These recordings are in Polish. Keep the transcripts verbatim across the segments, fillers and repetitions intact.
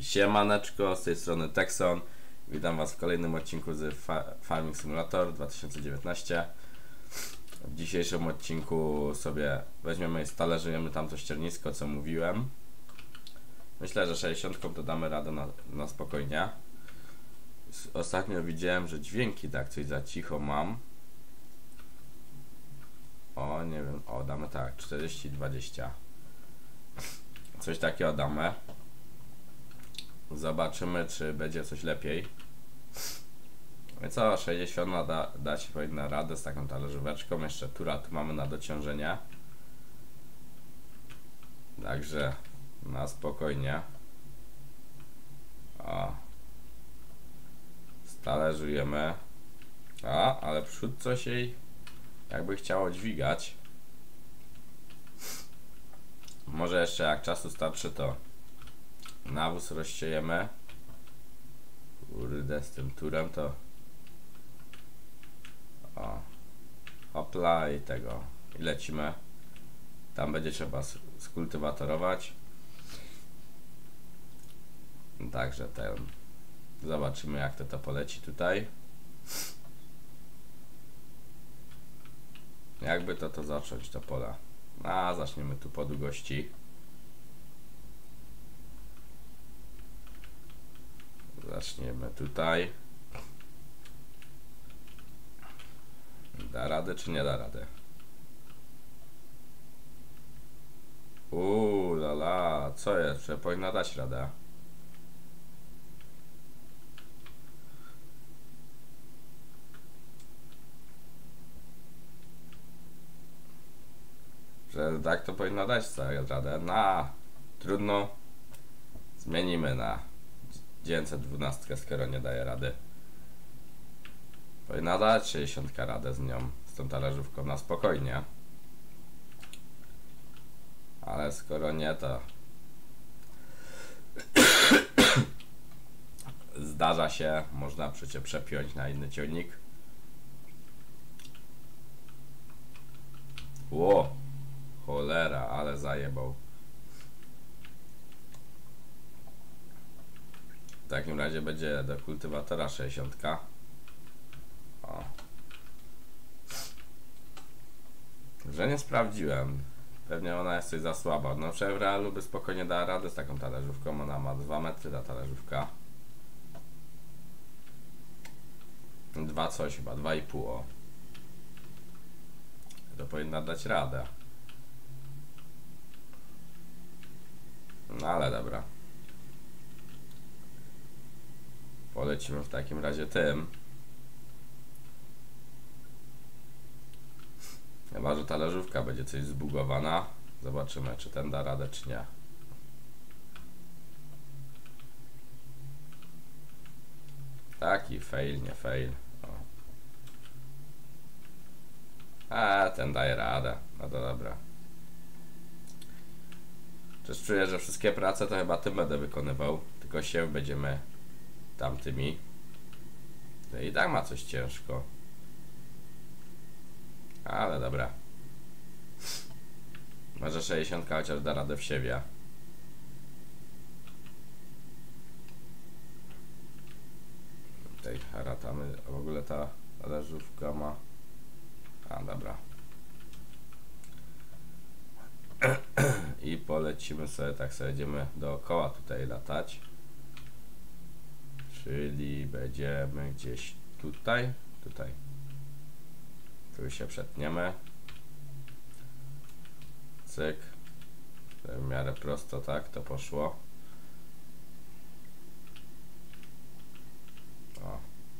Siemaneczko, z tej strony Texon. Witam Was w kolejnym odcinku z Fa Farming Simulator dwa tysiące dziewiętnaście. W dzisiejszym odcinku sobie weźmiemy i stalerzyjemy tamto ściernisko, co mówiłem. Myślę, że sześćdziesiątką to damy radę na, na spokojnie. Ostatnio widziałem, że dźwięki tak coś za cicho mam. O, nie wiem, o, damy tak, czterdzieści dwadzieścia. Coś takiego damy. Zobaczymy, czy będzie coś lepiej. No i co, sześćdziesiąt da, da się powinna radę z taką talerzóweczką. Jeszcze tura tu mamy na dociążenie. Także na spokojnie. O. Stalerzujemy. A, ale przód coś jej jakby chciało dźwigać. Może jeszcze jak czasu starczy, to nawóz rozsiejemy. Kurde, z tym turem to o, hopla i tego i lecimy. Tam będzie trzeba skultywatorować. Także ten zobaczymy, jak to to poleci tutaj. Jakby to to zacząć, to pola. A zaczniemy tu po długości. Zaczniemy tutaj. Da radę czy nie da radę? Uuu, lala, co jest? Że powinna dać radę. Że tak to powinna dać całą radę. Na, trudno. Zmienimy na dziewięćset dwanaście, skoro nie daje rady. Powinna dać sześćdziesiąt radę z nią, z tą talerzówką na spokojnie. Ale skoro nie, to zdarza się, można przecież przepiąć na inny ciągnik. Ło, cholera, ale zajebał. W takim razie będzie do kultywatora sześćdziesiąt. O. Że nie sprawdziłem. Pewnie ona jest coś za słaba. No w realu by spokojnie dała radę z taką talerzówką. Ona ma dwa metry ta talerzówka. Dwa coś chyba, dwa i pół. O. To powinna dać radę. No ale dobra. Polecimy w takim razie tym. Chyba że talerzówka będzie coś zbugowana. Zobaczymy, czy ten da radę, czy nie. Taki fail, nie fail. O. A, ten daje radę. No to dobra. Też czuję, że wszystkie prace to chyba tym będę wykonywał. Tylko się będziemy tamtymi. To i tak ma coś ciężko. Ale dobra. Może sześćdziesiąt chociaż da radę w siewie. Tutaj haratamy. W ogóle ta talerzówka ma. A dobra. I polecimy sobie, tak sobie będziemy dookoła tutaj latać. Czyli będziemy gdzieś tutaj. Tutaj. Tu się przetniemy. Cyk. W miarę prosto, tak to poszło. O.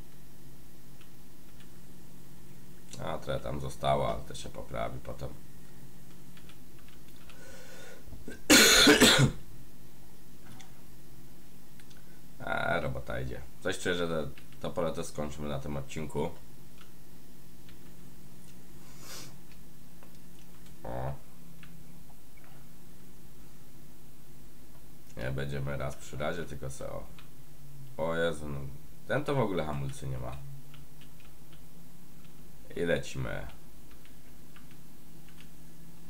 A trochę tam zostało, ale to się poprawi potem. A robota idzie. Coś czuję, że to, to pole to skończymy na tym odcinku. O. Nie będziemy raz przy razie, tylko se o. O Jezu, no. Ten to w ogóle hamulcy nie ma. I lecimy.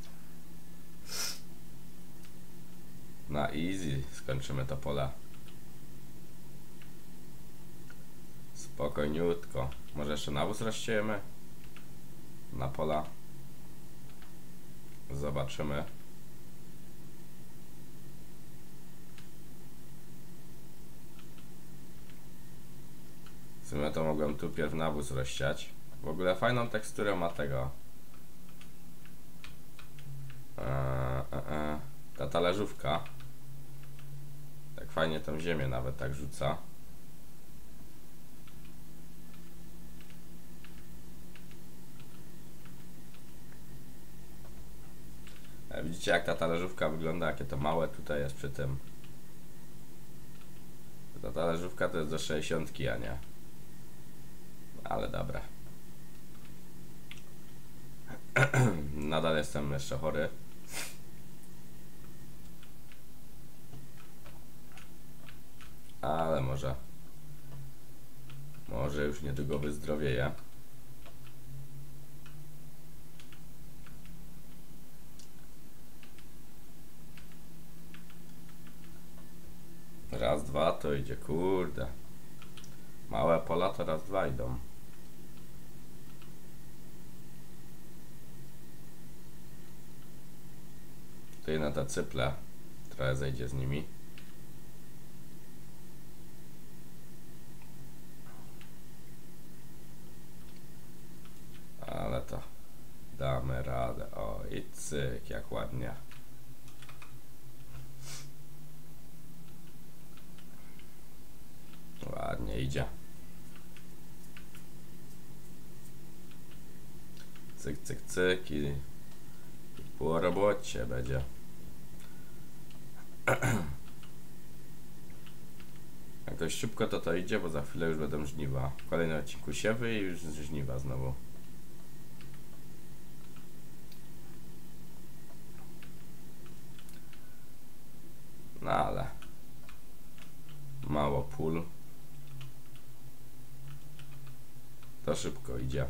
Na easy skończymy to pole. Spokojniutko. Może jeszcze nawóz rozsiejemy? Na pola. Zobaczymy. W sumie to mogłem tu pierw nawóz rozsiać. W ogóle fajną teksturę ma tego. Eee, eee, ta talerzówka. Tak fajnie tą ziemię nawet tak rzuca. E, widzicie jak ta talerzówka wygląda, jakie to małe tutaj jest przy tym. Ta talerzówka to jest do sześćdziesiątki, a nie. Ale dobra. Nadal jestem jeszcze chory. Ale może Może już niedługo wyzdrowieję. Raz, dwa to idzie, kurde. Małe pola to raz, dwa idą. Tutaj na te cyple trochę zejdzie z nimi. Ale to damy radę. O i cyk, jak ładnie. Ładnie idzie. Cyk, cyk, cyk i, i po robocie będzie. Jak dość szybko to to idzie, bo za chwilę już będą żniwa. W kolejnym odcinku siewy i już żniwa znowu. No ale mało pól. To szybko idzie.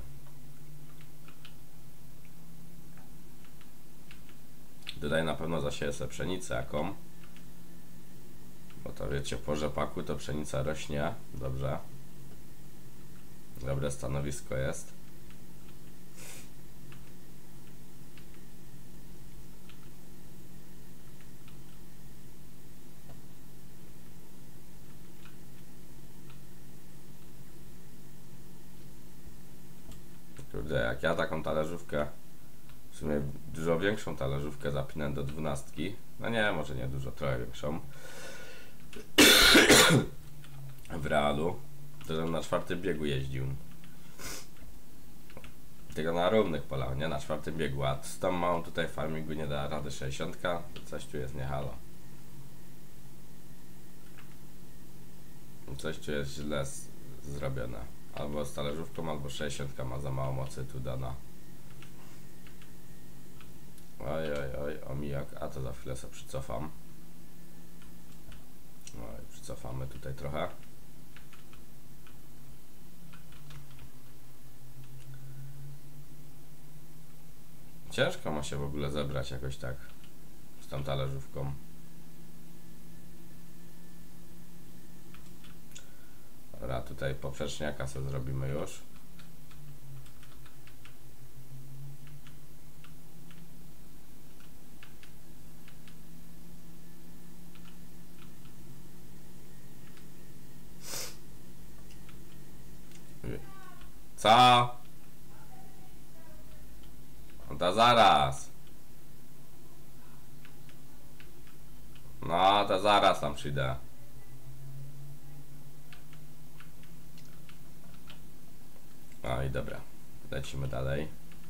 Tutaj na pewno zasieję sobie pszenicę jaką. Bo to wiecie, po rzepaku to pszenica rośnie. Dobrze. Dobre stanowisko jest. Kurde, jak ja taką talerzówkę, w sumie dużo większą talerzówkę zapinę do dwunastki. No nie, może nie dużo, trochę większą. W realu. To żebym na czwartym biegu jeździł. Tylko na równych polach, nie na czwartym biegu. A z tą małą tutaj w farmingu nie da rady sześćdziesiątka. Coś tu jest nie halo. Coś tu jest źle zrobione. Albo z talerzówką, albo sześćdziesiątka ma za mało mocy tu dana. Oj, oj, oj, omijak. A to za chwilę sobie przycofam. Oj, przycofamy tutaj trochę. Ciężko ma się w ogóle zebrać jakoś tak z tą talerzówką. Dobra, tutaj poprzeczniaka sobie zrobimy już. Co? No to zaraz. No to zaraz tam przyjdę. No i dobra, lecimy dalej.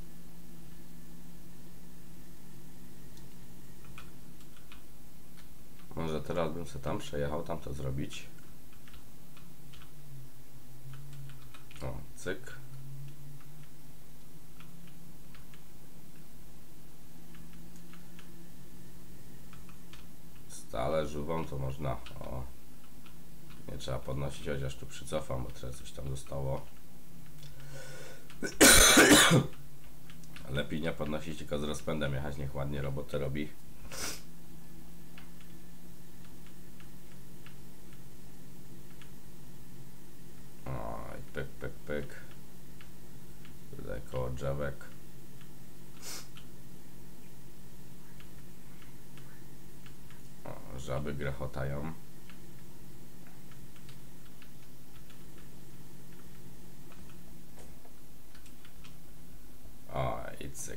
Może teraz bym sobie tam przejechał, tam to zrobić. O, cyk. Z talerzówą to można. O, nie trzeba podnosić, chociaż tu przycofam, bo trochę coś tam zostało. Lepiej nie podnosić, tylko z rozpędem jechać, niech ładnie robotę robi. Oj, pyk, pyk. Tutaj koło drzewek. O, żaby grechotają. O, i cyk.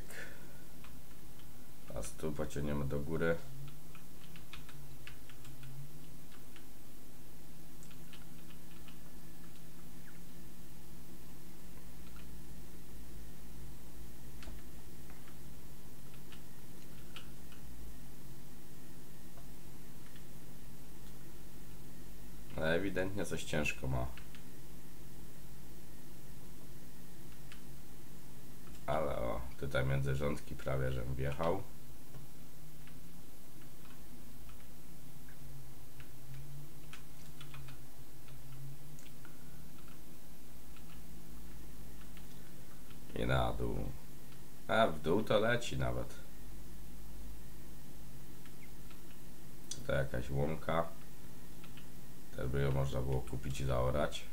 Teraz tu pociągniemy do góry. No, ewidentnie coś ciężko ma. Ale o, tutaj między rządki prawie żem wjechał. I na dół. A w dół to leci nawet. Tutaj jakaś łąka. Też by ją można było kupić i zaorać.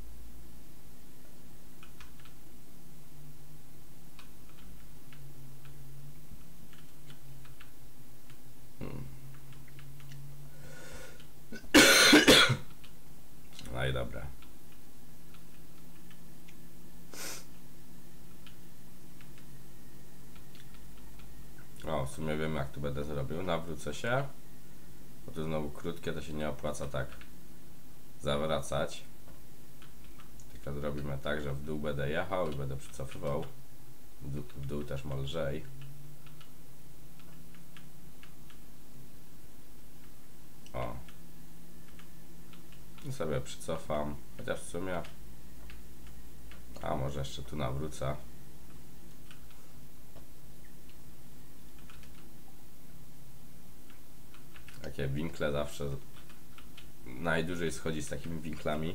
Hmm. No i dobra. O, w sumie wiem, jak tu będę zrobił. Nawrócę się. Bo to znowu krótkie, to się nie opłaca tak zawracać. Tylko zrobimy tak, że w dół będę jechał i będę przycofywał. W dół, w dół też ma lżej. O. I sobie przycofam. Chociaż w sumie... A może jeszcze tu nawrócę. Takie winkle zawsze najdłużej schodzi z takimi winklami.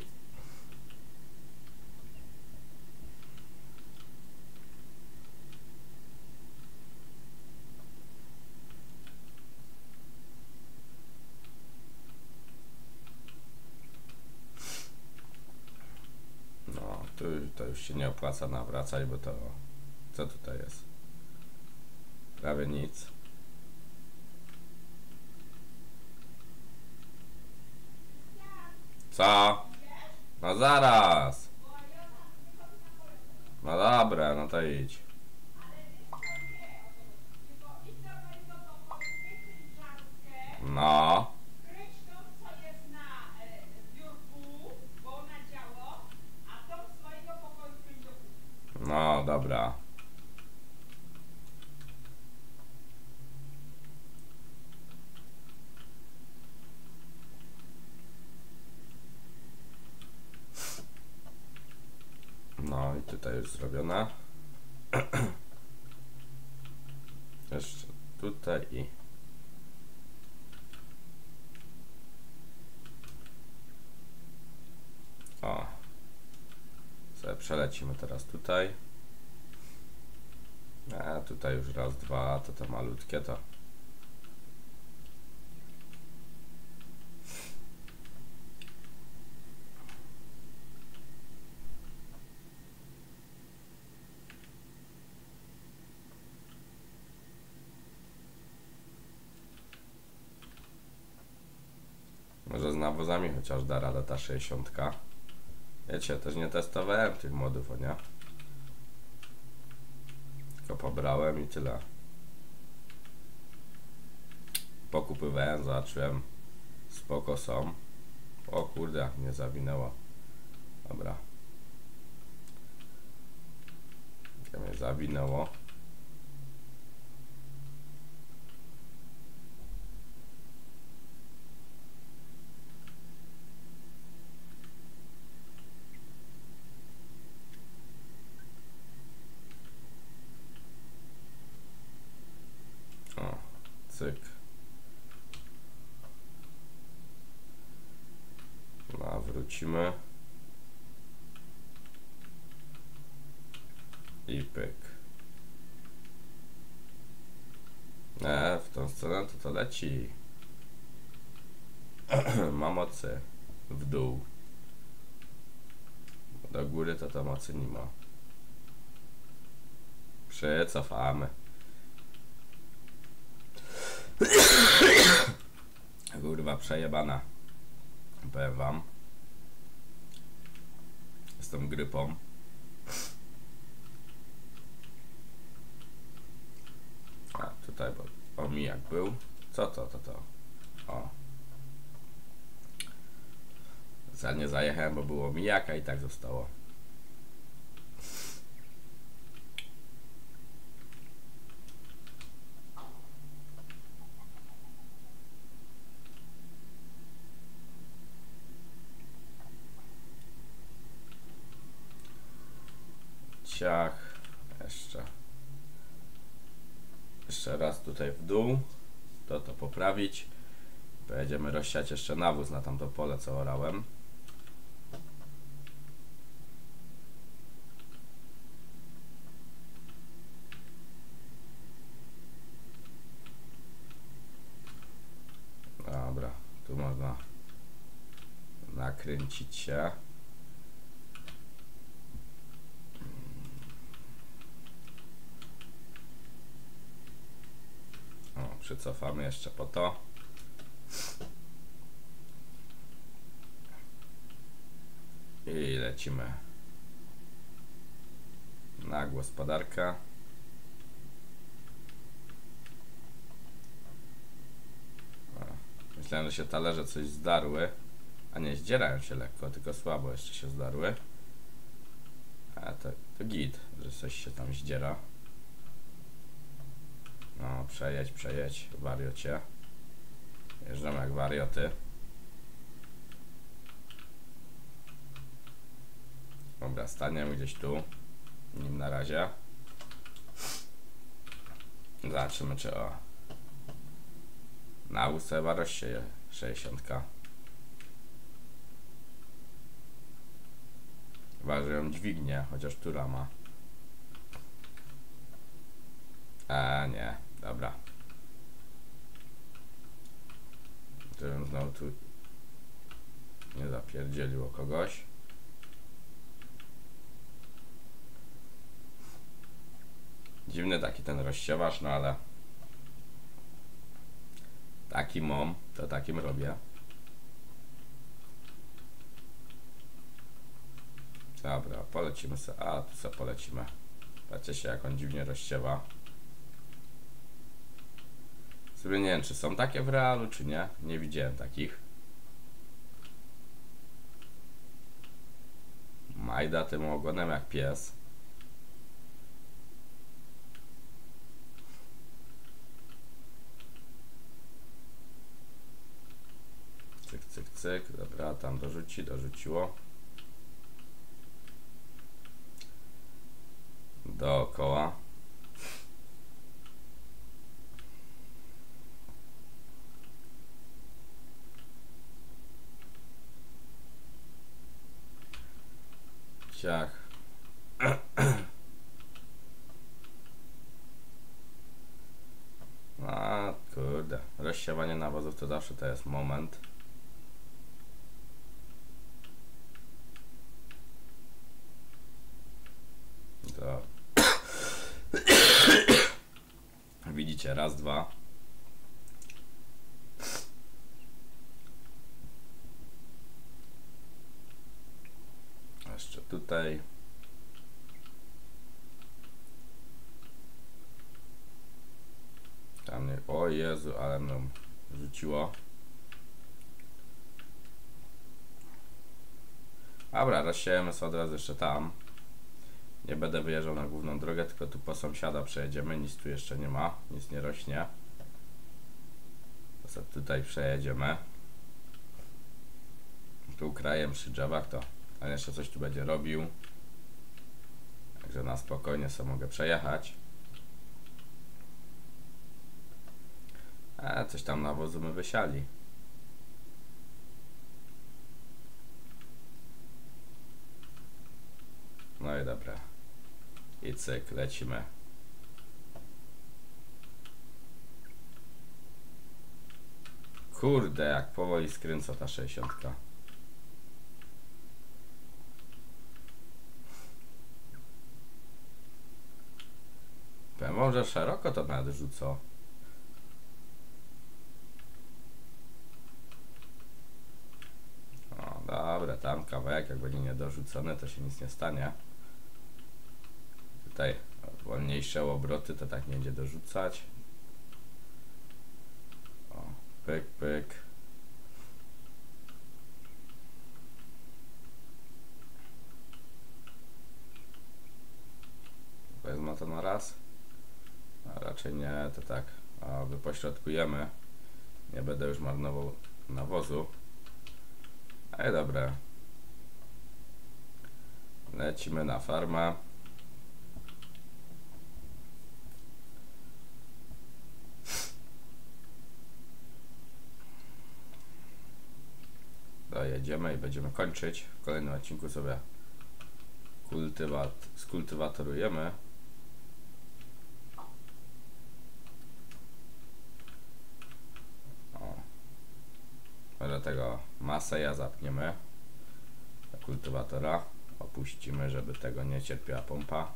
No, tu to już się nie opłaca nawracać, bo to... Co tutaj jest? Prawie nic. Co? No zaraz. No dobra, no to idź. No. No dobra. No i tutaj już zrobiona. Jeszcze tutaj i... O. Sobie przelecimy teraz tutaj. A tutaj już raz, dwa, to te malutkie to... Może z nawozami chociaż da radę ta sześćdziesiątka. Wiecie, też nie testowałem tych modów, o nie? Tylko pobrałem i tyle. Pokupywałem, zobaczyłem. Spoko są. O kurde, jak mnie zawinęło. Dobra. Jak mnie zawinęło. O, cyk. No, wrócimy. I pyk. E, w tą stronę to to leci. Ma mocy. W dół. Do góry to to mocy nie ma. Przycofamy. Kurwa przejebana. Powiem wam. Z tą grypą. A tutaj bo omijak był. Co to, to, to? O. Za nie zajechałem, bo było omijaka i tak zostało. Ciach. Jeszcze. Jeszcze raz tutaj w dół. To to poprawić. Pojedziemy rozsiać jeszcze nawóz na tamto pole, co orałem. Dobra, tu można nakręcić się. O, przycofamy jeszcze po to. I lecimy na gospodarkę. Myślałem, że się talerze coś zdarły, a nie, zdzierają się lekko, tylko słabo jeszcze się zdarły. A to, to git, że coś się tam zdziera. No, przejedź, przejedź, wariocie. Jeżdżamy jak warioty. Dobra, staniemy gdzieś tu. Nim na razie. Zobaczymy, czy o. Na łódce chyba rozsieje sześćdziesiątka. Chyba, że ją dźwignie, chociaż tu rama. A nie, dobra. Żebym znowu tu nie zapierdzieliło kogoś. Dziwny taki ten rozsiewacz, no ale taki mam, to takim robię. Dobra, polecimy sobie. A, tu sobie polecimy. Patrzcie się, jak on dziwnie rozsiewa. Sobie nie wiem, czy są takie w realu, czy nie. Nie widziałem takich. Majda tym ogonem jak pies. Cyk, cyk, cyk. Dobra, tam dorzuci, dorzuciło. Dookoła. Ciach. A kurde, rozsiewanie nawozów to zawsze to jest moment. To widzicie, raz, dwa. Jeszcze tutaj. Tam nie. O Jezu, ale mną rzuciło. Dobra, rozsiejemy sobie od razu jeszcze tam. Nie będę wyjeżdżał na główną drogę, tylko tu po sąsiada przejedziemy. Nic tu jeszcze nie ma, nic nie rośnie. To sobie tutaj przejedziemy. Tu krajem przy drzewach to on jeszcze coś tu będzie robił. Także na spokojnie sobie mogę przejechać. A coś tam nawozu my wysiali. No i dobra. I cyk, lecimy. Kurde, jak powoli skręca ta sześćdziesiątka. wam, że szeroko to nawet rzucą. O, dobra, tam kawałek, jak będzie niedorzucony, to się nic nie stanie. Tutaj wolniejsze obroty, to tak nie będzie dorzucać. O, pyk, pyk. Wezmę to na raz. A raczej nie, to tak. A wypośrodkujemy. Nie będę już marnował nawozu. Ale dobra. Lecimy na farmę. Dojedziemy i będziemy kończyć. W kolejnym odcinku sobie kultywat, skultywatorujemy. Do tego Maseja zapniemy do kultywatora, opuścimy, żeby tego nie cierpiała pompa.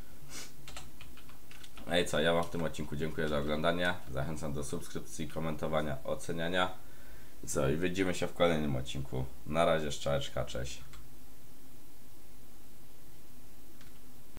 No i co, ja wam w tym odcinku dziękuję za oglądanie, zachęcam do subskrypcji, komentowania, oceniania. I co, i widzimy się w kolejnym odcinku. Na razie, szczałeczka, cześć.